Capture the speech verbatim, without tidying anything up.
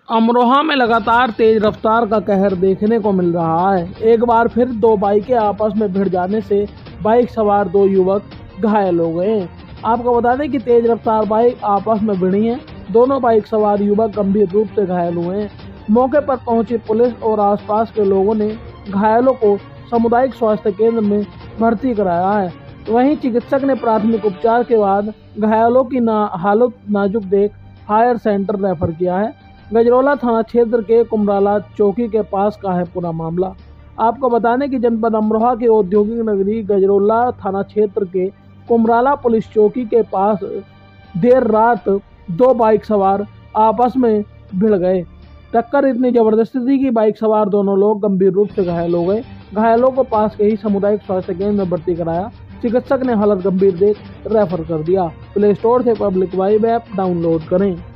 अमरोहा में लगातार तेज रफ्तार का कहर देखने को मिल रहा है। एक बार फिर दो बाइकें आपस में भिड़ जाने से बाइक सवार दो युवक घायल हो गए। आपको बता दें कि तेज रफ्तार बाइक आपस में भिड़ी हैं। दोनों बाइक सवार युवक गंभीर रूप से घायल हुए हैं। मौके पर पहुंची पुलिस और आसपास के लोगों ने घायलों को सामुदायिक स्वास्थ्य केंद्र में भर्ती कराया है। वहीं चिकित्सक ने प्राथमिक उपचार के बाद घायलों की ना हालत नाजुक देख हायर सेंटर रेफर किया है। गजरौला थाना क्षेत्र के कुमराला चौकी के पास का है पूरा मामला। आपको बता दें कि जनपद अमरोहा की औद्योगिक नगरी गजरौला थाना क्षेत्र के कुमराला पुलिस चौकी के पास देर रात दो बाइक सवार आपस में भिड़ गए। टक्कर इतनी जबरदस्त थी कि बाइक सवार दोनों लोग गंभीर रूप से घायल हो गए। घायलों को पास के ही सामुदायिक स्वास्थ्य केंद्र में भर्ती कराया। चिकित्सक ने हालत गंभीर देख रेफर कर दिया। प्ले स्टोर से पब्लिक वाइब ऐप डाउनलोड करें।